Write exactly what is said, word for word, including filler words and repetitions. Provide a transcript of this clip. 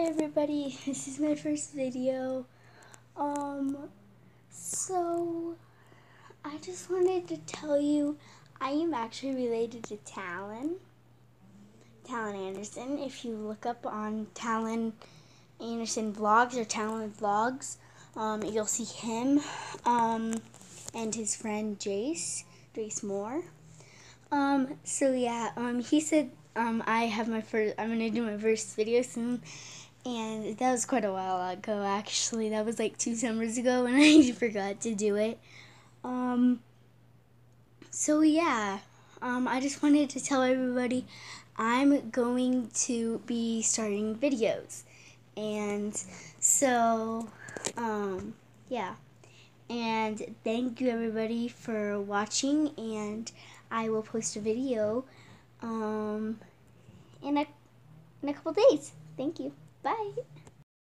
Hi everybody, this is my first video. Um, so I just wanted to tell you I am actually related to Talon, Talon Anderson. If you look up on Talon Anderson vlogs or Talon vlogs, um, you'll see him, um, and his friend Jace, Jace Moore. Um, so yeah, um, he said, um, I have my first, I'm gonna do my first video soon. And that was quite a while ago, actually. That was like two summers ago, and I forgot to do it. Um, so yeah, um, I just wanted to tell everybody I'm going to be starting videos. And so, um, yeah. And thank you everybody for watching, and I will post a video, um, in a, in a couple days. Thank you. Bye.